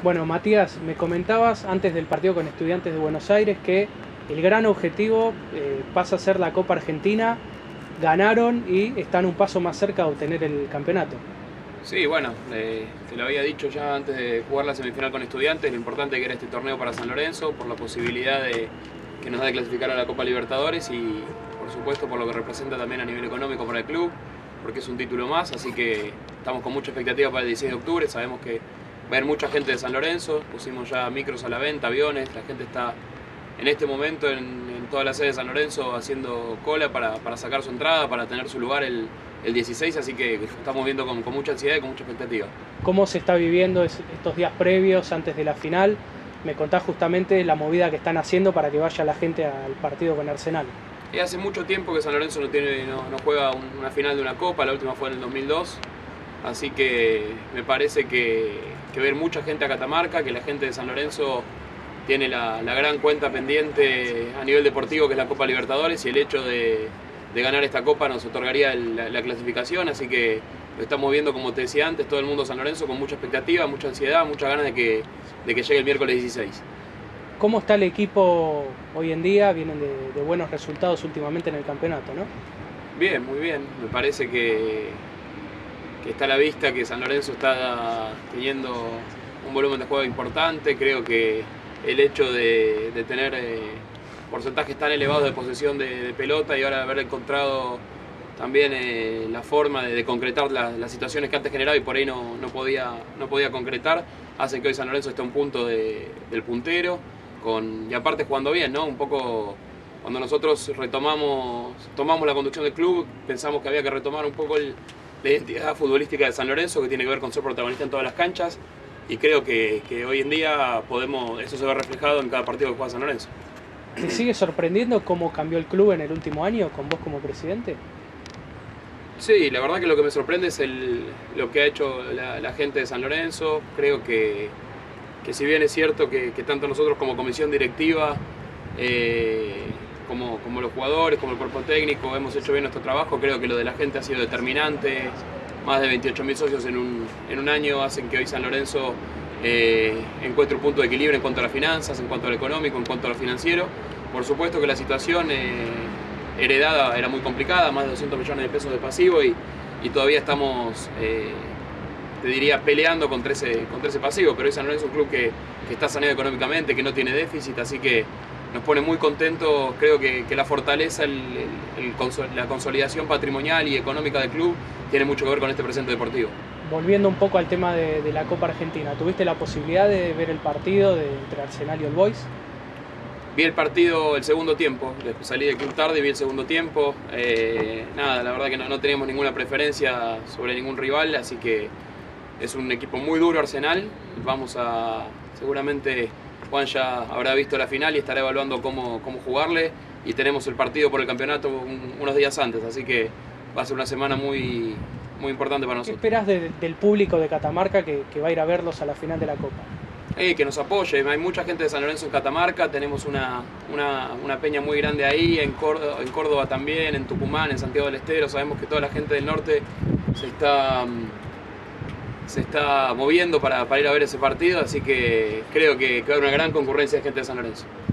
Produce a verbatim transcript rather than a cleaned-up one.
Bueno, Matías, me comentabas antes del partido con Estudiantes de Buenos Aires que el gran objetivo eh, pasa a ser la Copa Argentina. Ganaron y están un paso más cerca de obtener el campeonato. Sí, bueno, eh, te lo había dicho ya antes de jugar la semifinal con Estudiantes, lo importante que era este torneo para San Lorenzo, por la posibilidad de, que nos da de clasificar a la Copa Libertadores y por supuesto por lo que representa también a nivel económico para el club, porque es un título más, así que estamos con mucha expectativa para el dieciséis de octubre, sabemos que va a haber mucha gente de San Lorenzo, pusimos ya micros a la venta, aviones, la gente está en este momento en, en toda la sede de San Lorenzo haciendo cola para, para sacar su entrada, para tener su lugar el, el dieciséis, así que estamos viendo con, con mucha ansiedad y con mucha expectativa. ¿Cómo se está viviendo estos días previos, antes de la final? Me contás justamente la movida que están haciendo para que vaya la gente al partido con Arsenal. Y hace mucho tiempo que San Lorenzo no, tiene, no, no juega una final de una Copa, la última fue en el dos mil dos, así que me parece que, que ver mucha gente a Catamarca, que la gente de San Lorenzo tiene la, la gran cuenta pendiente a nivel deportivo que es la Copa Libertadores y el hecho de, de ganar esta Copa nos otorgaría el, la, la clasificación, así que lo estamos viendo, como te decía antes, todo el mundo de San Lorenzo con mucha expectativa, mucha ansiedad, muchas ganas de que, de que llegue el miércoles dieciséis. ¿Cómo está el equipo hoy en día? Vienen de, de buenos resultados últimamente en el campeonato, ¿no? Bien, muy bien, me parece que, que está a la vista que San Lorenzo está teniendo un volumen de juego importante, creo que el hecho de, de tener eh, porcentajes tan elevados de posesión de, de pelota y ahora haber encontrado también eh, la forma de, de concretar la, las situaciones que antes generaba y por ahí no, no, podía, no podía concretar, hace que hoy San Lorenzo esté a un punto de, del puntero, con, y aparte jugando bien, ¿no? Un poco cuando nosotros retomamos tomamos la conducción del club, pensamos que había que retomar un poco el, la identidad futbolística de San Lorenzo, que tiene que ver con ser protagonista en todas las canchas, y creo que, que hoy en día podemos, eso se ve reflejado en cada partido que juega San Lorenzo. ¿Te sigue sorprendiendo cómo cambió el club en el último año con vos como presidente? Sí, la verdad que lo que me sorprende es el, lo que ha hecho la, la gente de San Lorenzo. Creo que, que si bien es cierto que, que tanto nosotros como comisión directiva, eh, como, como los jugadores, como el cuerpo técnico, hemos hecho bien nuestro trabajo, creo que lo de la gente ha sido determinante. Más de veintiocho mil socios en un, en un año hacen que hoy San Lorenzo eh, encuentre un punto de equilibrio en cuanto a las finanzas, en cuanto a lo económico, en cuanto a lo financiero. Por supuesto que la situación eh, heredada era muy complicada, más de doscientos millones de pesos de pasivo y, y todavía estamos, eh, te diría, peleando contra ese, contra ese pasivo, pero hoy San Lorenzo es un club que, que está saneado económicamente, que no tiene déficit, así que nos pone muy contentos. Creo que, que la fortaleza, el, el, el, la consolidación patrimonial y económica del club tiene mucho que ver con este presente deportivo. Volviendo un poco al tema de, de la Copa Argentina, ¿tuviste la posibilidad de ver el partido de, entre Arsenal y All Boys? Vi el partido el segundo tiempo, salí del club tarde y vi el segundo tiempo. Eh, nada, la verdad que no, no teníamos ninguna preferencia sobre ningún rival, así que es un equipo muy duro Arsenal. Vamos a, seguramente Juan ya habrá visto la final y estará evaluando cómo, cómo jugarle, y tenemos el partido por el campeonato un, unos días antes, así que va a ser una semana muy, muy importante para nosotros. ¿Qué esperás de, del público de Catamarca que, que va a ir a verlos a la final de la Copa? Eh, que nos apoye, hay mucha gente de San Lorenzo en Catamarca, tenemos una, una, una peña muy grande ahí, en Córdoba, en Córdoba también, en Tucumán, en Santiago del Estero. Sabemos que toda la gente del norte se está, se está moviendo para, para ir a ver ese partido, así que creo que, que va a haber una gran concurrencia de gente de San Lorenzo.